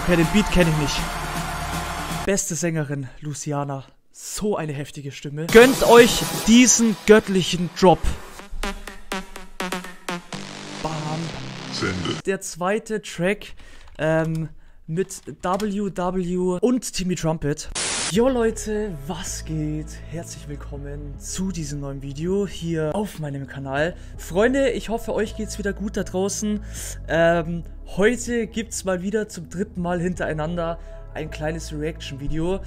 Okay, den Beat kenne ich nicht. Beste Sängerin, Luciana. So eine heftige Stimme. Gönnt euch diesen göttlichen Drop. Bam. Der zweite Track mit WW und Timmy Trumpet. Jo Leute, was geht? Herzlich willkommen zu diesem neuen Video hier auf meinem Kanal. Freunde, ich hoffe, euch geht's wieder gut da draußen. Heute gibt's mal wieder zum dritten Mal hintereinander ein kleines Reaction-Video.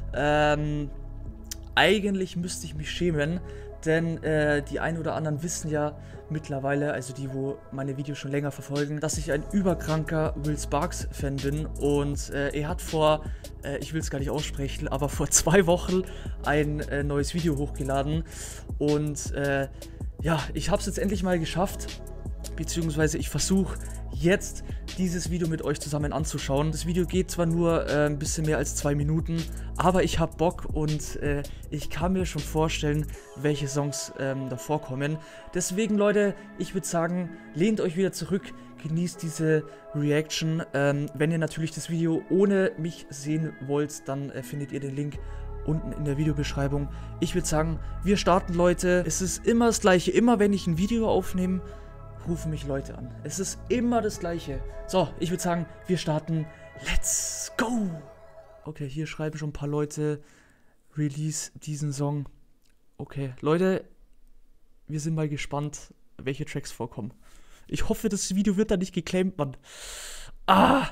Eigentlich müsste ich mich schämen, denn die einen oder anderen wissen ja mittlerweile, also die, wo meine Videos schon länger verfolgen, dass ich ein überkranker Will Sparks Fan bin. Und er hat vor, ich will es gar nicht aussprechen, aber vor 2 Wochen ein neues Video hochgeladen. Und ja, ich habe es jetzt endlich mal geschafft, beziehungsweise ich versuche jetzt dieses Video mit euch zusammen anzuschauen. Das Video geht zwar nur ein bisschen mehr als 2 Minuten, aber ich habe Bock und ich kann mir schon vorstellen, welche Songs da vorkommen. Deswegen, Leute, ich würde sagen, lehnt euch wieder zurück, genießt diese Reaction. Wenn ihr natürlich das Video ohne mich sehen wollt, dann findet ihr den Link unten in der Videobeschreibung. Ich würde sagen, wir starten, Leute. Es ist immer das Gleiche. Immer wenn ich ein Video aufnehme, rufen mich Leute an. Es ist immer das Gleiche. So, ich würde sagen, wir starten. Let's go! Okay, hier schreiben schon ein paar Leute, release diesen Song. Okay, Leute, wir sind mal gespannt, welche Tracks vorkommen. Ich hoffe, das Video wird da nicht geclaimt, Mann. Ah!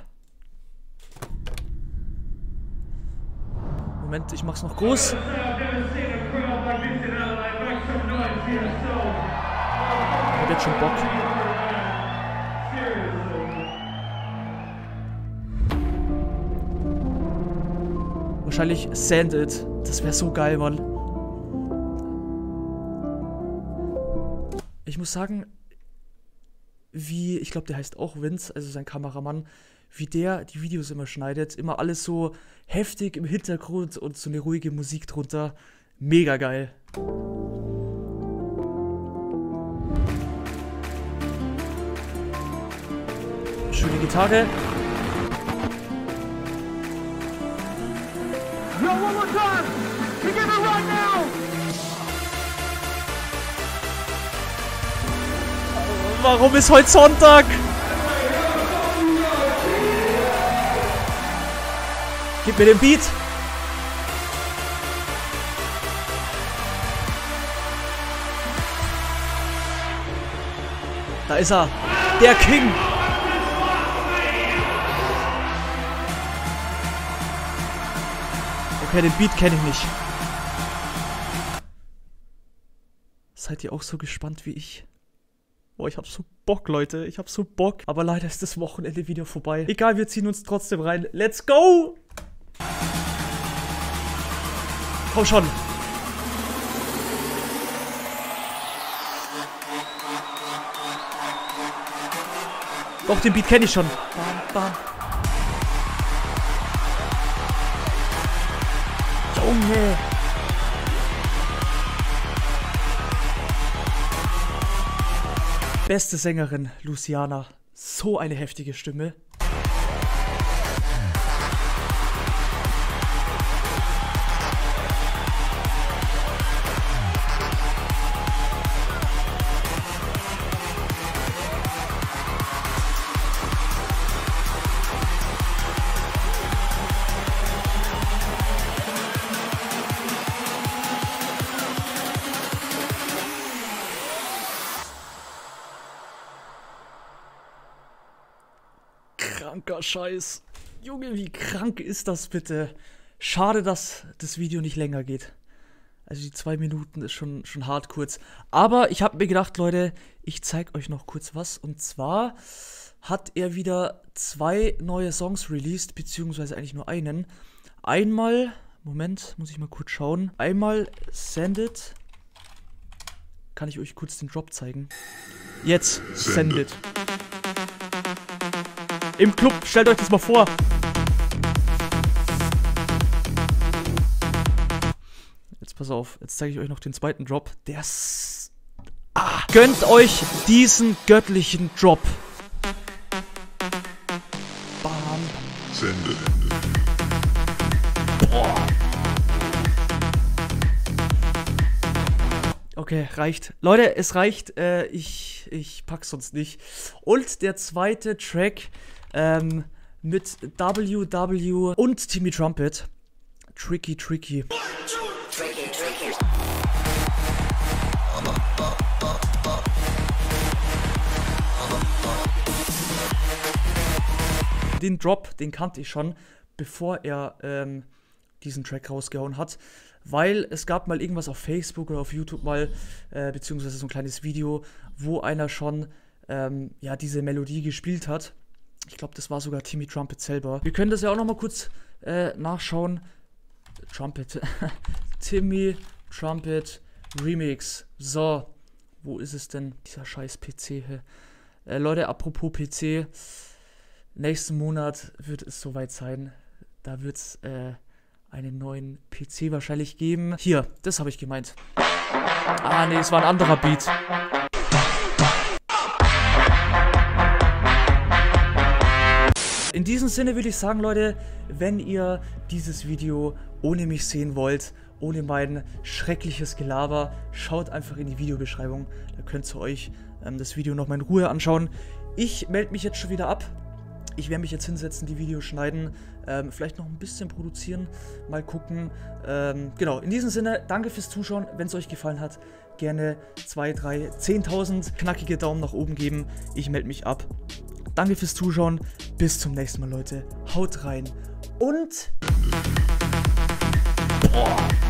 Moment, ich mach's noch groß. Ich hab jetzt schon Bock. Wahrscheinlich Send It. Das wäre so geil, Mann. Ich muss sagen, wie, ich glaube, der heißt auch Vince, also sein Kameramann, wie der die Videos immer schneidet. Immer alles so heftig im Hintergrund und so eine ruhige Musik drunter. Mega geil. Schöne Gitarre. Warum ist heute Sonntag? Gib mir den Beat. Da ist er. Der King. Okay, den Beat kenne ich nicht. Seid ihr auch so gespannt wie ich? Boah, ich hab so Bock, Leute. Ich hab so Bock. Aber leider ist das Wochenende wieder vorbei. Egal, wir ziehen uns trotzdem rein. Let's go! Komm schon. Doch, den Beat kenne ich schon. Bam, bam. Junge. Beste Sängerin, Luciana. So eine heftige Stimme. Kranker Scheiß. Junge, wie krank ist das bitte? Schade, dass das Video nicht länger geht. Also die 2 Minuten ist schon hart kurz. Aber ich habe mir gedacht, Leute, ich zeige euch noch kurz was. Und zwar hat er wieder 2 neue Songs released, beziehungsweise eigentlich nur einen. Einmal, Moment, muss ich mal kurz schauen. Einmal Send It. Kann ich euch kurz den Drop zeigen? Jetzt, Send It. Im Club, stellt euch das mal vor. Jetzt pass auf, jetzt zeige ich euch noch den zweiten Drop. Der ist... Gönnt euch diesen göttlichen Drop. Bam. Sende. Okay, reicht. Leute, es reicht. Ich pack's sonst nicht. Und der zweite Track mit WW und Timmy Trumpet. Tricky, Tricky. Den Drop, den kannte ich schon, bevor er diesen Track rausgehauen hat. Weil es gab mal irgendwas auf Facebook oder auf YouTube mal, beziehungsweise so ein kleines Video, wo einer schon ja, diese Melodie gespielt hat. Ich glaube, das war sogar Timmy Trumpet selber. Wir können das ja auch noch mal kurz nachschauen. Trumpet. Timmy Trumpet Remix. So, wo ist es denn? Dieser scheiß PC hier. Leute, apropos PC. Nächsten Monat wird es soweit sein. Da wird es einen neuen PC wahrscheinlich geben. Hier, das habe ich gemeint. Ah, nee, es war ein anderer Beat. In diesem Sinne würde ich sagen, Leute, wenn ihr dieses Video ohne mich sehen wollt, ohne mein schreckliches Gelaber, schaut einfach in die Videobeschreibung. Da könnt ihr euch das Video nochmal in Ruhe anschauen. Ich melde mich jetzt schon wieder ab. Ich werde mich jetzt hinsetzen, die Videos schneiden, vielleicht noch ein bisschen produzieren, mal gucken. Genau, in diesem Sinne, danke fürs Zuschauen. Wenn es euch gefallen hat, gerne 2, 3, 10.000 knackige Daumen nach oben geben. Ich melde mich ab. Danke fürs Zuschauen. Bis zum nächsten Mal, Leute. Haut rein und... Boah.